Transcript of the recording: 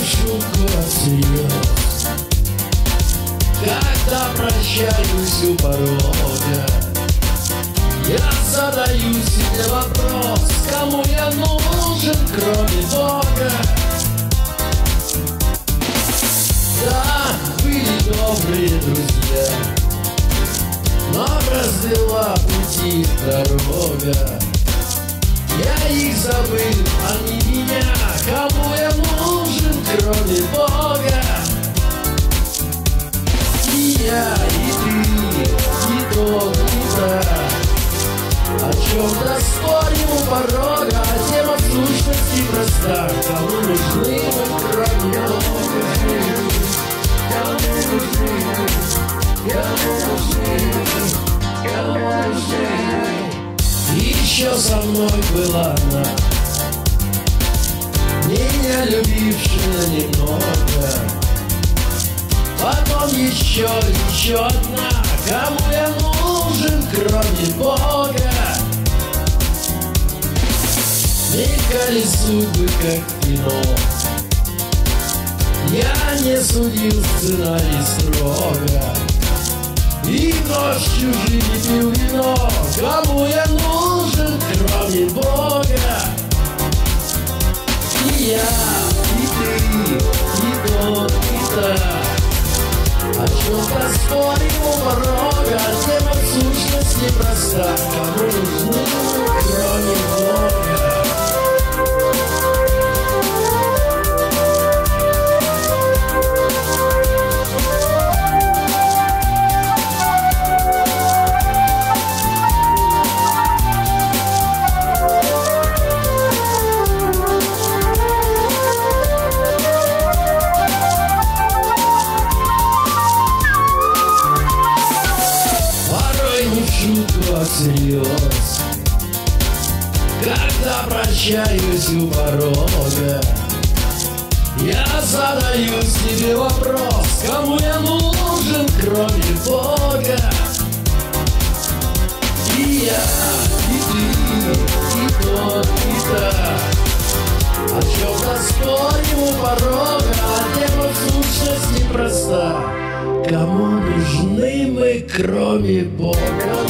шутку всерьез. Когда прощаюсь у порога, я задаю себе вопрос: кому я нужен, кроме Бога? Да, были добрые друзья, но развела пути дорога. Я их забыл, они меня. Кому я нужен, кроме Бога? И я, и ты, и тот, и та о чем-то спорим у порога, а тема в сущности проста. Кому нужны мы, кроме Бога? Кому нужны мы? Кому нужны мы? Кому нужны мы? Еще со мной была она, меня любившая немного. Потом еще одна. Кому я нужен, кроме Бога? Мелькали судьбы, как кино. Я не судил сценарий строго, и ночью чужими пил вино. Кому я нужен, кроме Бога? И я, и ты, и тот, и та о чем-то спорим у порога, тема в сущности проста. Кому нужны, кроме Бога? Шутку всерьез. Когда прощаюсь у порога, я задаю себе вопрос: кому я нужен, кроме Бога? И я, и ты, и тот, и та о чем-то спорим у порога, а тема в сущности проста. Кому нужны мы, кроме Бога?